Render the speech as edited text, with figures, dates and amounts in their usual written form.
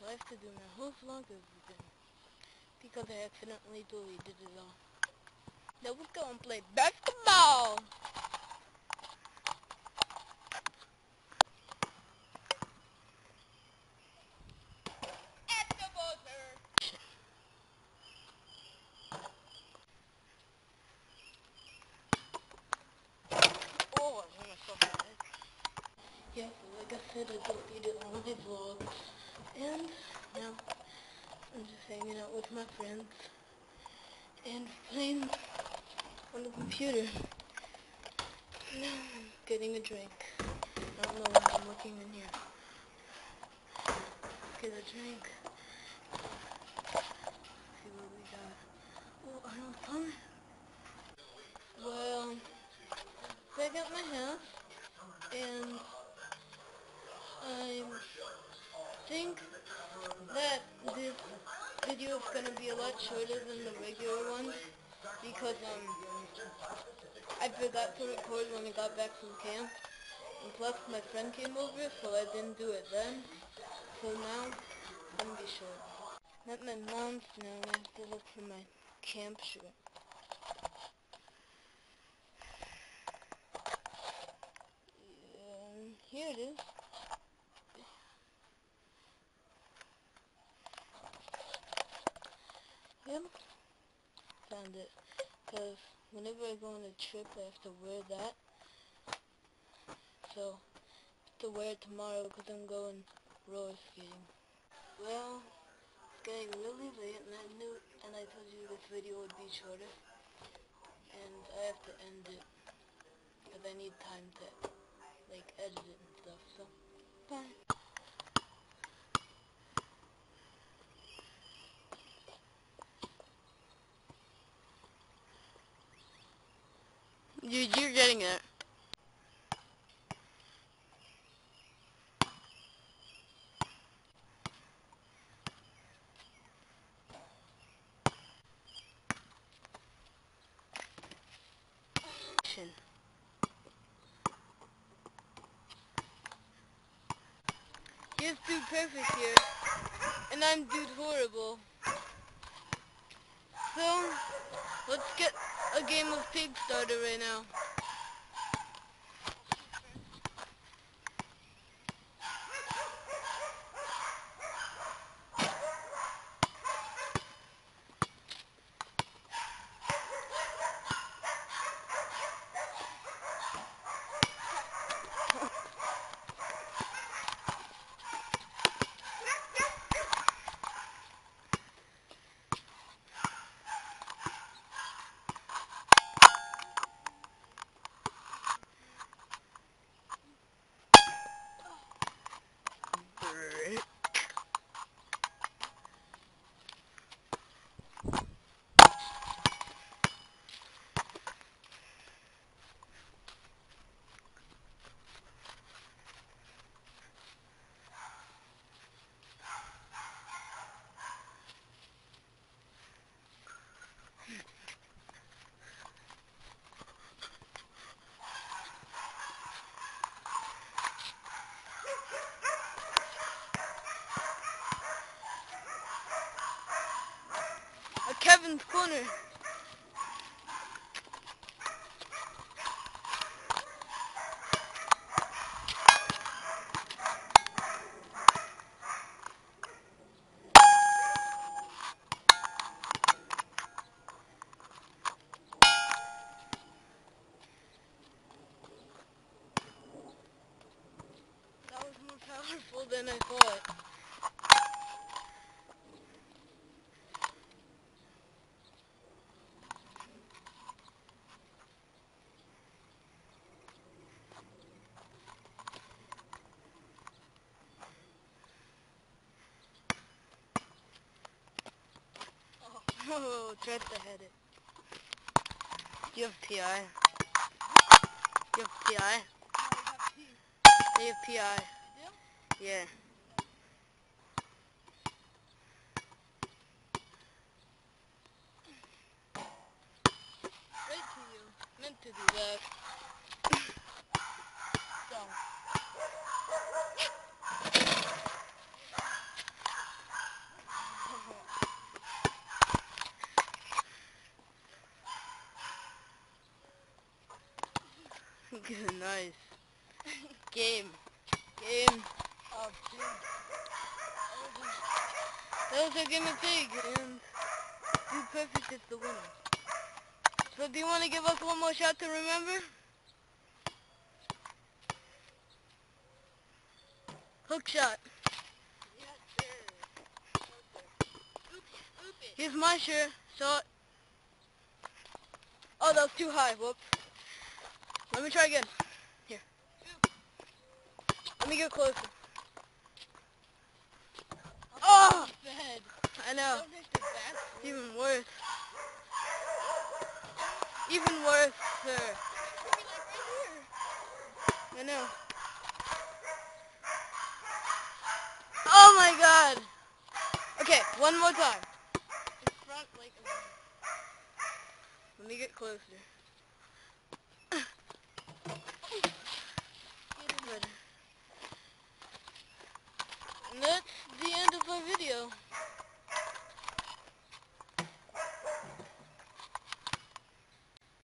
so I have to do my whole vlog over again because I accidentally deleted it all. Now we're going to play basketball! At the buzzer! Oh, I hit myself in the head. Yeah, so like I said, I deleted all my vlogs, and now I'm just hanging out with my friends and playing on the computer. Now I'm getting a drink. I don't know why I'm looking in here. Get a drink. See what we got. Oh, Arnold Palmer. Well, I got my house, and I think that this video is going to be a lot shorter than the regular ones because I forgot to record when I got back from camp, and plus my friend came over, so I didn't do it then. So now it's going to be short. I'm at my mom's now, and I have to look for my camp shirt. Here it is. Yep, found it. Because whenever I go on a trip, I have to wear that. So, I have to wear it tomorrow because I'm going roller skating. Well, it's getting really late, and I told you this video would be shorter. And I have to end it because I need time to, like, edit it and stuff. So, bye. You're getting it. Here's Dude Perfect here, and I'm Dude Horrible. So, let's get a game of pig started right now. Kevin's corner. That was more powerful than I thought. Oh, tried to hit it. Do you have PI? Do you have PI? Do you have PI? You do? Yeah. Right to you. Meant to do that. So. Nice. Game. Game. Oh, dude. That was a game of pig, and Dude Perfect is the winner. So do you want to give us one more shot to remember? Hook shot. Yes, sir. Scoop it. Here's my share. So, oh, that was too high. Whoops. Let me try again. Here. Let me get closer. Oh! Bad. I know. Don't hit the back. It's even worse. Even worse, sir. Maybe like right here. I know. Oh my god! Okay, one more time. In front, like. Let me get closer.